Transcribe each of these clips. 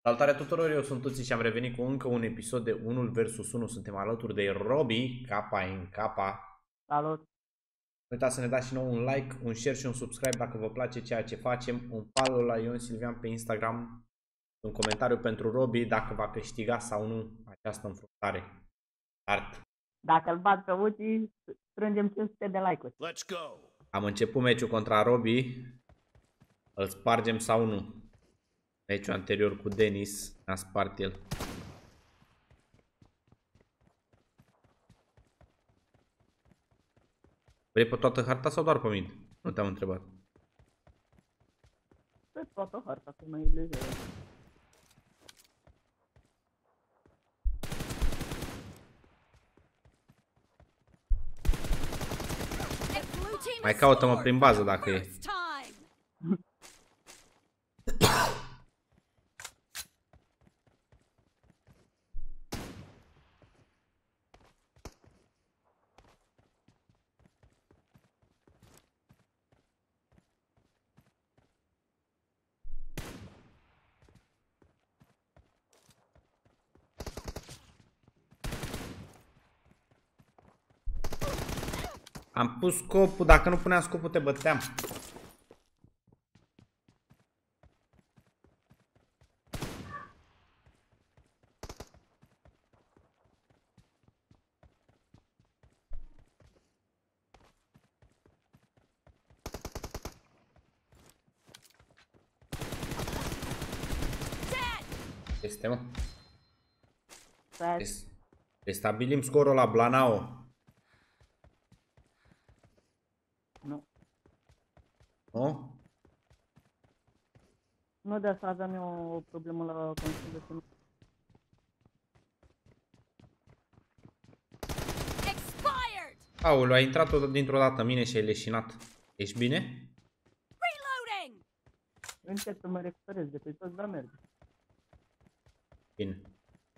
Salutare tuturor, eu sunt Tuții și am revenit cu încă un episod de 1 vs 1. Suntem alături de Robi, Capa în Capa. Salut! Nu uitați să ne dați și nou un like, un share și un subscribe dacă vă place ceea ce facem. Un follow la Ion Silvian pe Instagram. Un comentariu pentru Robi dacă va câștiga sau nu această înfruntare. Start! Dacă îl bat pe Uzi, strângem 500 de like-uri. Let's go! Am început meciul contra Robi. Îl spargem sau nu? Meciul anterior cu Denis a spart el. Vrei pe toată harta sau doar pe mine? Nu te-am întrebat. Pe toată harta, că mai e lejeră. Mai caută-mă prin bază dacă e. Am pus scopul, dacă nu puneam scopul te băteam. Este, mă. Restabilim scorul la Blanao. Nu. Nu? Nu, de asta aveam eu o problemă la consolă să nu... Aoleu, a intrat dintr-o dată mine și ai leșinat. Ești bine? Încerc să mă recuperez de pe toți, dar merge. Bine.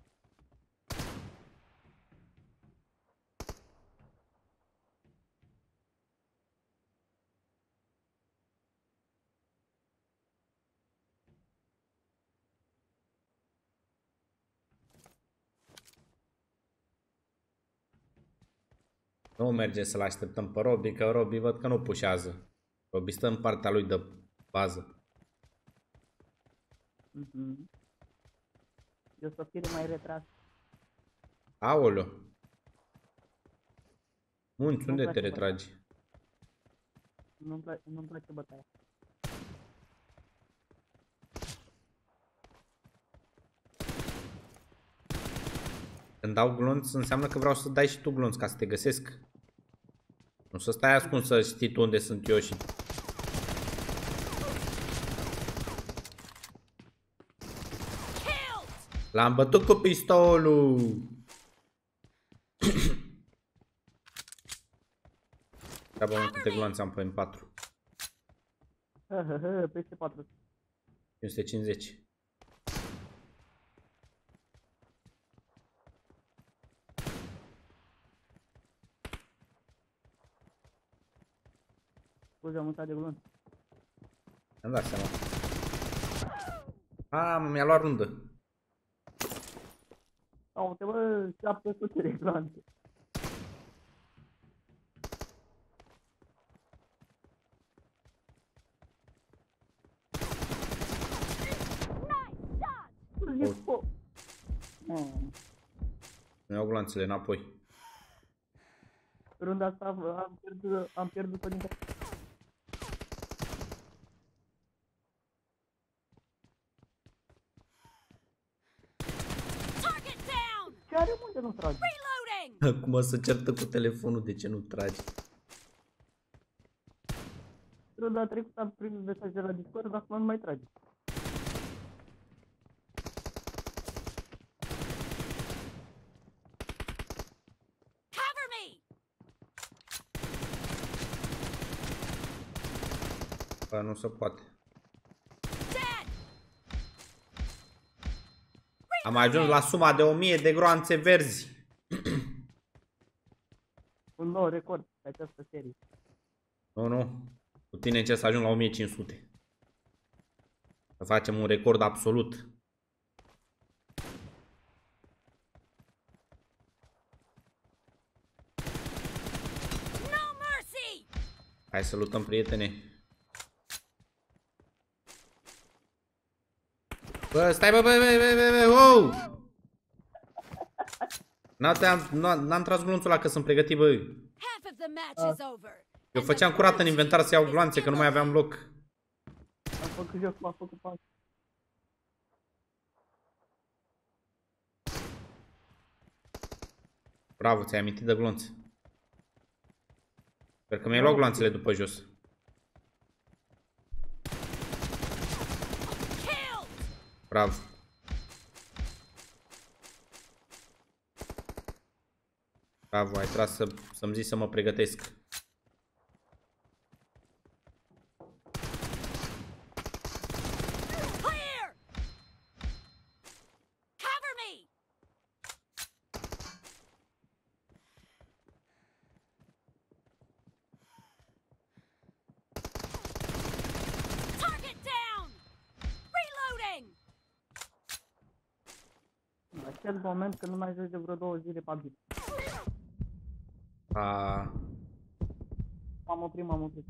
Nu merge să-l așteptăm pe Robi, că Robi văd că nu pușează. Robi stă în partea lui de bază. Eu să fiu mai retras. Aoleu. Munți, unde te retragi? Nu-mi place bătaia. Când dau glonț, înseamnă că vreau să dai și tu glonț ca să te găsesc. Nu să stai ascuns să știi tu unde sunt eu și... L-am bătut cu pistolul! Treaba mă, câte glonțe am pe M4. Peste 400. 550. Scuze, am mutat de glonț. Am dat seama. Mi-a luat rundă. Uite, bă, 700 de glonțe. Mi iau gloanțele înapoi. Runda asta am pierdut-o din... Ce are, mă, de nu trage? Acum să certă cu telefonul, de ce nu tragi? Runda trecută am primit mesaj de la Discord, dar acum nu mai trage. Bă, nu se poate. Am ajuns la suma de 1000 de gloanțe verzi. Un nou record pe această serie. Nu. Cu tine încerc să ajung la 1500. Să facem un record absolut. Hai să luptăm, prietene. Bă, stai, bă, wow! N-am tras glonțul ăla că sunt pregătit, bă. Eu făceam curat în inventar să iau gloanțe, că nu mai aveam loc. Am făcut joc, m-am făcut pas. Bravo, ți-ai amintit de glonțe. Sper că mi-ai luat gloanțele după jos. Bravo. Bravo, ai tras să-mi zici să mă pregătesc. În acel moment când nu mai joci de vreo 2 zile PUBG. M-am oprit.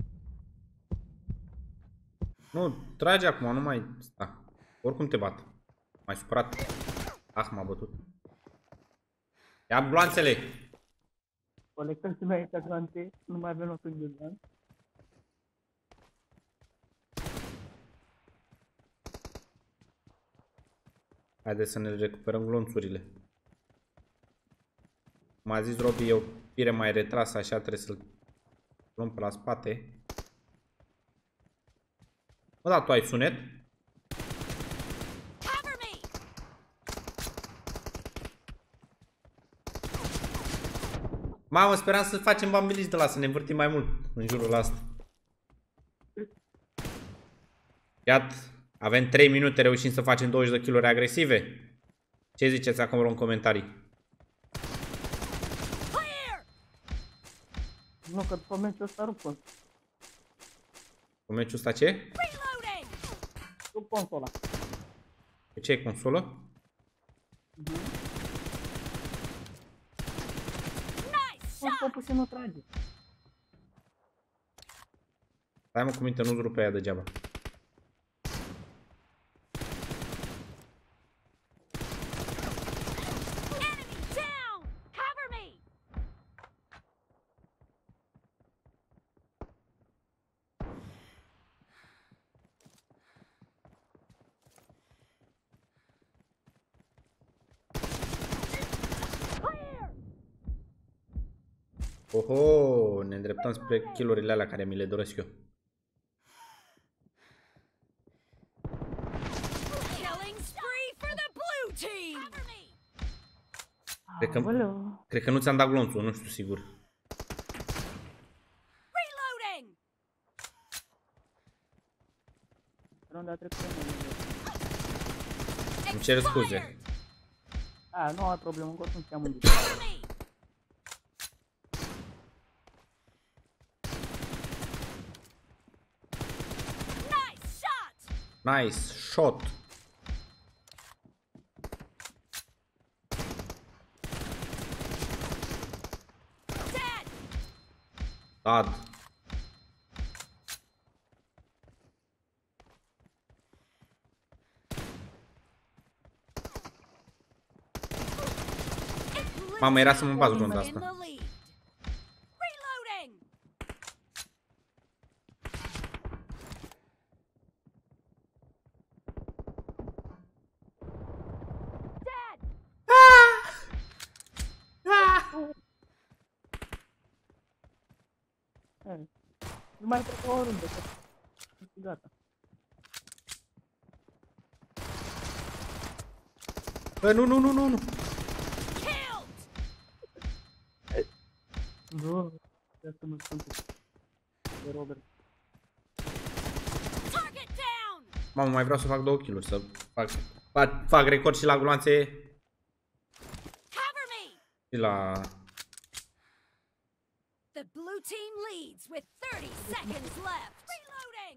Nu, trage acum, nu mai sta. Oricum te bat. M-ai supărat. Ah, m-a bătut. Ia gloanțele! Colectăm și noi aici glante, nu mai avem loc în gând. Haideți să ne recuperăm glonțurile. M-a zis Robi, eu fire mai retras, așa trebuie să-l luăm pe la spate. Bă, da, tu ai sunet? Mamă, speram să facem bambilici de la, să ne învârtim mai mult în jurul ăsta. Iată, avem 3 minute, reușim să facem 20 de kg agresive. Ce ziceți acum în comentarii? Nu, că după meciul ăsta rupă. Cu meciul ăsta ce? Rup consola. Pe ce e consolă? Scopul să nu trage. Stai mă cu minte, nu-ți rupe aia degeaba. Oho, ne îndreptăm spre kill-urile alea care mi le doresc eu. Cred că nu ți-am dat glonțul, nu știu sigur. Îmi cer scuze. A, nu ai problemă, încă nu te-am gândit. Nice shot. Dad. Mamă, era să mă bag runda asta. Nu mai trec o rundă, că gata. Bă, nu. Nu, ia să mă spun de Robert. Mamă, mai vreau să fac 2 kill-uri, să fac record și la gloanțe. Și la... The blue team leads with 30 seconds left. Reloading.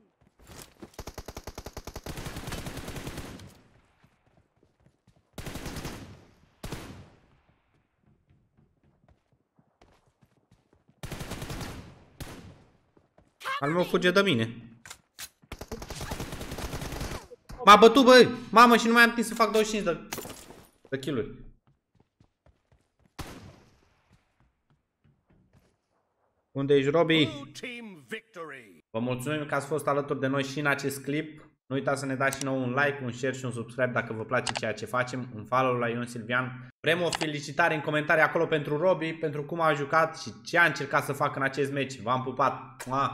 Al meu fuge de mine. M-a bătut, băi! Mamă, și nu mai am timp să fac 25 de kill-uri. Unde ești, Robi? Vă mulțumim că ați fost alături de noi și în acest clip. Nu uitați să ne dați și nouă un like, un share și un subscribe dacă vă place ceea ce facem. Un follow la Ion Silvian. Vrem o felicitare în comentarii acolo pentru Robi, pentru cum a jucat și ce a încercat să facă în acest meci. V-am pupat!